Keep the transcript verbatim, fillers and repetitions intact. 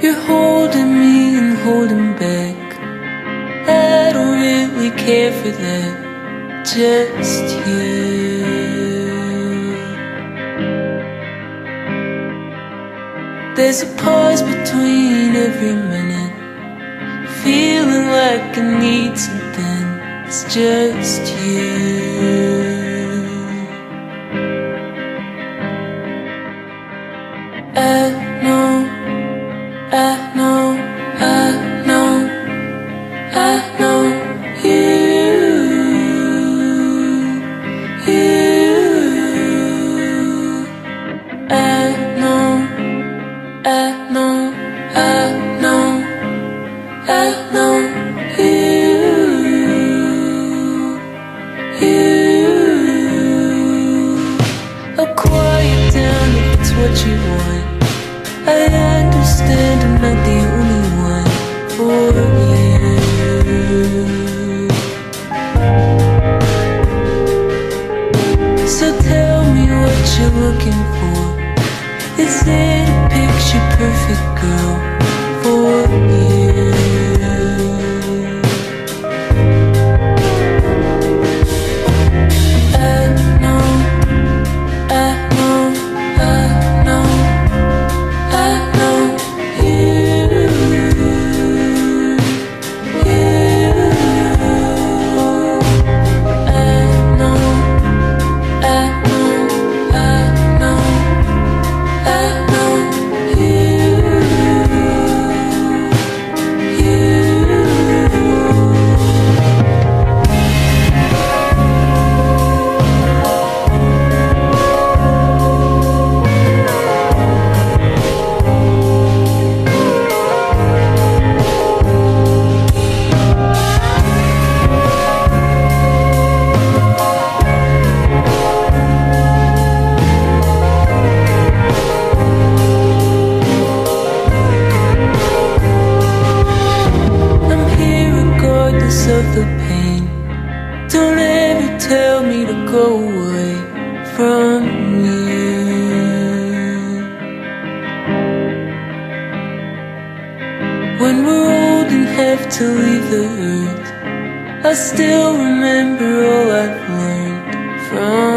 You're holding me and holding back. I don't really care for that, just you. There's a pause between every minute, feeling like I need something. It's just you. I know, I know, I know, I know you, you. I know, I know, I know, I know you, you. I'll quiet down if it's what you want. I understand I'm not the only one for you. So tell me what you're looking for. Is it a picture perfect girl for you? I know, I know, I know, I know you, you. I know, I know, I know, I know you, you. I'm here regardless of the pain. Don't ever tell me to go away from you. When we're old and have to leave the earth, I still remember all I've learned from